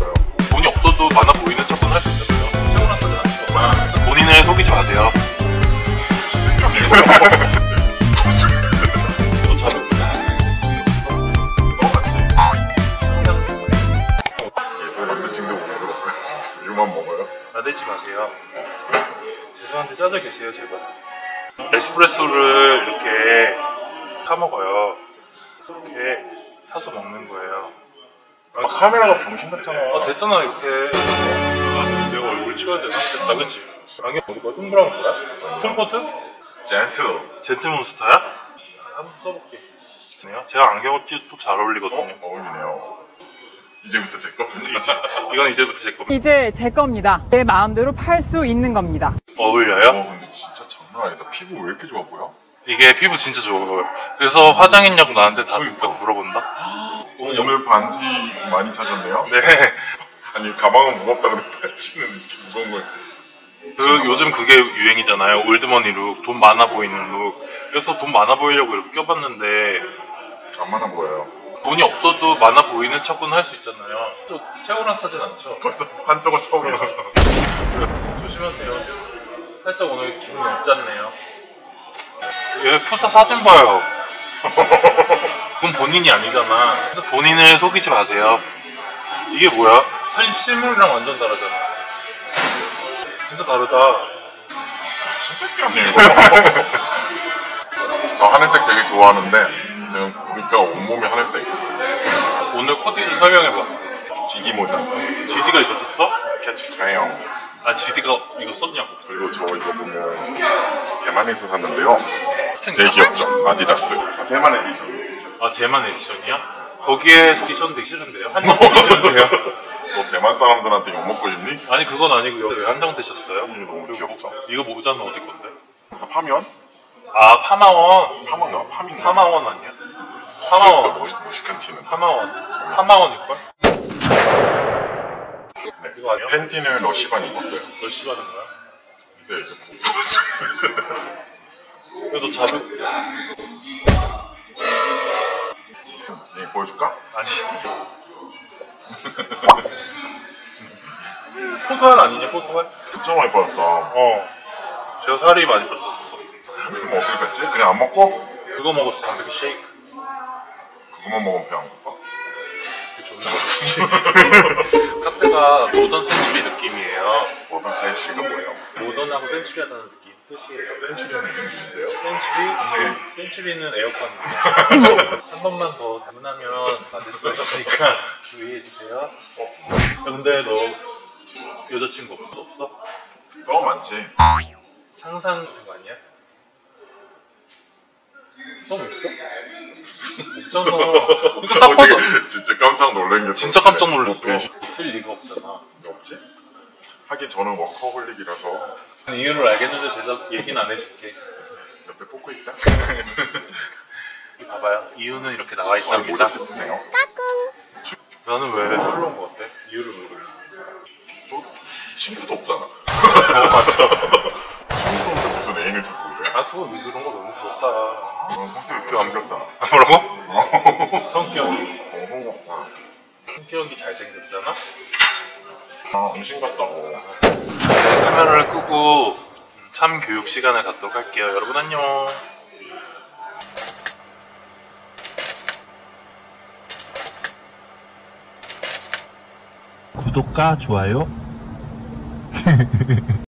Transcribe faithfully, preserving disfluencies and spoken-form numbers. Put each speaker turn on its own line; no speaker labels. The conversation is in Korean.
있어요.
돈이 없어도 많아 보이는 척은 할 수 있잖아요. 최고란 거는 아니죠. 본인을 속이지 마세요. 너 자료
써봤지? 얘도 남자친구 먹으러 우유만 먹어요?
나대지 마세요. 죄송한데 짜져 계세요 제발. 에스프레소를 이렇게 타 먹어요. 이렇게 타서 먹는 거예요.
아, 카메라가 병신 같잖아.
아 됐잖아 이렇게. 아, 내가 얼굴 치워야 되나? 됐다 그치? 안경 어디 거야? 동그란 거야? 손코드?
젠틀.
젠틀몬스터야? 한번 써볼게. 제가 안경을 끼도 또 잘 어울리거든요.
어? 어울리네요. 이제부터 제 겁니다.
이제, 이건 이제부터 제 겁니다.
이제 제 겁니다. 내 마음대로 팔 수 있는 겁니다.
어울려요?
어, 근데 진짜 장난 아니다. 피부 왜 이렇게 좋아 보여?
이게 피부 진짜 좋아요. 그래서 화장 있냐고 나한테 다
그러니까.
물어본다?
오늘, 오늘 반지 많이 찾았네요?
네.
아니 가방은 무겁다 근데 반지는 이렇게 무거운 걸.
그 요즘 그게 유행이잖아요. 올드머니 룩, 돈 많아 보이는 룩. 그래서 돈 많아 보이려고 이렇게 껴봤는데
안 많아 보여요.
돈이 없어도 많아 보이는 척은 할 수 있잖아요. 또 최고랑 타진 않죠.
벌써 한쪽은 처음이라서.
조심하세요. 살짝 오늘 기분이 업잡네요. 얘 푸사 사진 봐요. 그건 본인이 아니잖아. 그래서 본인을 속이지 마세요. 이게 뭐야? 사실 실물이랑 완전 다르잖아. 진짜 다르다.
신새끼 아니에요 이거. 저 하늘색 되게 좋아하는데 지금 보니까 온몸이 하늘색.
오늘 코디 좀 설명해봐.
기기 모자,
지디가 이거 썼어?
캐치 크레용.
아 지디가 이거 썼냐고.
그리고 저 이거 보면 대만에서 샀는데요. 되게 귀엽죠? 아디다스. 대만 에디션.
아 대만 에디션이야? 거기에 에디션 되게 싫은데요? 한정 되셨는데요?
너 대만 사람들한테 욕먹고 싶니?
아니 그건 아니고요. 왜 한정 되셨어요?
이게 너무 귀엽죠?
이거 모자는 어디 건데?
파면?
아 파마원.
파만가? 파민가?
파마원 아니야?
또
파마원.
무- 무식한 티는.
파마원. 파마원일걸?
네.
이거 아니야?
팬티는 러시반 입었어요.
열심히 하는 거야?
글쎄요 이제 붙잡았어요.
그래도 잡을
지금 보여줄까?
아니 포도알 아니냐 포도알?
진짜 많이 빠졌다.
어 제가 살이 많이 빠졌어.
그럼 어떻게 뺐지? 그냥 안 먹고?
그거 먹었어 단백질 쉐이크.
그거만 먹으면 배 안 고파?
그게 좋은 거지. 카페가 모던 센츄리 느낌이에요.
모던 센시가 뭐예요?
모던하고 센츄리하다는 느낌 뜻이에요.
센츄리는 무슨 뜻인데요?
센츄리?
네.
센츄리는 에어컨입니다. 한 번만 더 주문하면 받을 수 있으니까 주의해주세요. 어. 야, 근데 너 여자친구 없어? 없어?
써 많지.
상상 같은 거 아니야? 썸 있어? 없잖아. 그러니까 딱 봐도
어떻게 진짜 깜짝 놀란 게
진짜 깜짝
뭐
놀랐어.
배신-
있을 리가 없잖아.
없지? 하긴 저는 워커홀릭이라서
이유를 알겠는데 대답 얘기는 안 해줄게.
옆에 포크 있다?
여기 봐봐요. 이유는 이렇게 나와
아,
있답니다.
모자 핏네요.
나는 왜 솔로인 것 같아? 이유를 모르겠어.
또 친구도 없잖아.
어 맞죠.
친구도 없는데 무슨 애인을 찾고 그래?
아 그거 그런 거 너무 부럽다.
그런 성격이 이렇게 안 겼잖아.
아, 뭐라고? 성격이.
어,
성격이 잘생겼잖아?
아, 음식 같다고.
네, 카메라를 끄고 참 교육 시간을 갖도록 할게요. 여러분 안녕. 구독과 좋아요